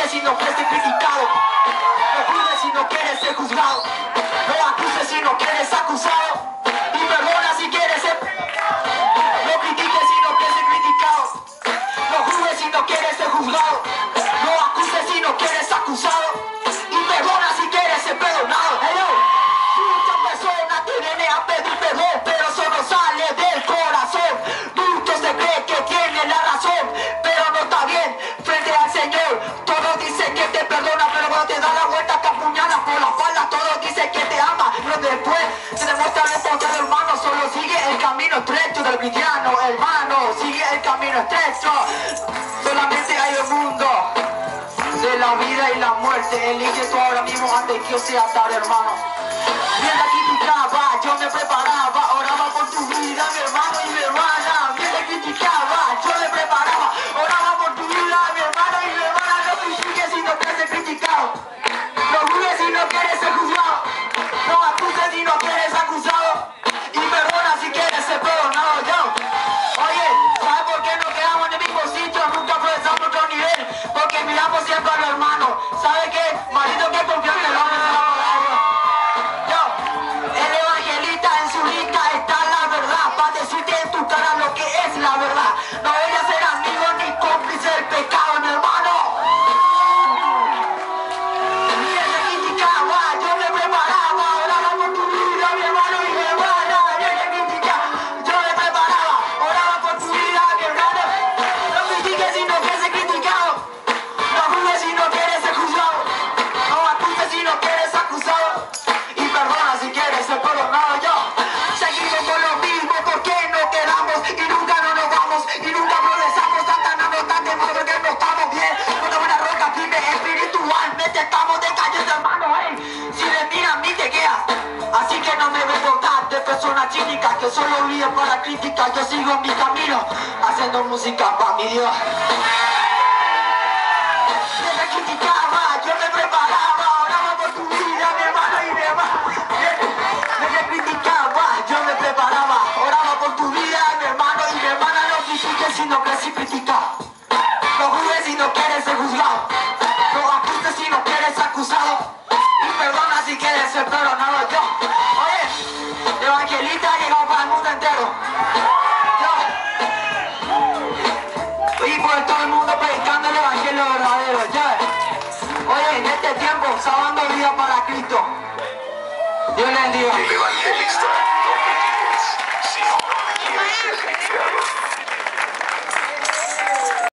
critiques si no quieres ser criticado. No juzgues si no quieres ser juzgado. No acuses si no quieres acusado. Y perdona si quieres ser perdonado. No critiques si no quieres ser criticado. No juzgues si no quieres ser juzgado. No acuses si no quieres acusado. Y perdona si quieres ser perdonado. Muchas personas te vienen a pedir perdón, pero eso no sale del corazón. Muchos se creen que tienen la razón, pero no está bien frente al Señor. Todos dicen que te perdona, pero cuando te da la vuelta te apuñalas por la espalda. Todos dicen que te ama, pero después se demuestra lo contrario, hermano. Solo sigue el camino estrecho del cristiano, hermano. Sigue el camino estrecho. Solamente hay un mundo de la vida y la muerte. Elige tú ahora mismo antes que sea tarde, hermano. Mientras criticaba, yo me preparaba, oraba por tu vida, mi hermano y mi hermana. Mientras criticaba, yo me preparaba, oraba por tu vida, mi hermano y mi hermana. No critiques si no quieres ser criticado. No juzgues si no quieres ser juzgado. No acuses si no quieres acusado. Y perdona si quieres ser perdonado, yo. Oye, ¿sabes por qué nos quedamos en el mismo sitio? Nunca progresamos otro nivel. Porque miramos siempre a los hermanos. ¿Sabes qué? Marido que confía en el hombre se va a pagar. El evangelista en su lista está la verdad, para decirte en tu cara lo que es la verdad. No voy a ser amigo ni cómplice del pecado, mi hermano. Mientras criticaba, yo me preparaba, oraba por tu vida, mi hermano y mi hermana. Mientras criticaba, yo me preparaba, oraba por tu vida, mi hermano. No critiques si no quieres ser criticado. No juzgues si no quieres ser juzgado. No acuses si no quieres acusado. Y perdona si quieres ser perdonado, yo. Seguimos con lo mismo, porque no quedamos y nunca no nos vamos y nunca progresamos. Satanás tan de mal porque no estamos bien. Una buena roca firme espiritualmente estamos decayendo, hermano. Hey, si de mí a mí te quedas. Así que no me voy a contar de personas cínicas que solo viven para críticas. Yo sigo en mi camino haciendo música para mi Dios. Mientras criticaba, yo me preparaba, oraba por tu vida, mi hermano y mi hermana. Mientras criticaba, yo me preparaba, oraba por tu vida, mi hermano y mi hermana. No critiques si no quieres ser criticado. No juzgues si no quieres ser juzgado. No acuses si no quieres acusado. Y perdona si quieres ser perdonado, yo. Oye, evangelista ha llegado para el mundo entero. Y por todo el mundo predicando el evangelio verdadero, ya. Oye, en este tiempo, salvando vida para Cristo. Dios le bendiga. El evangelista.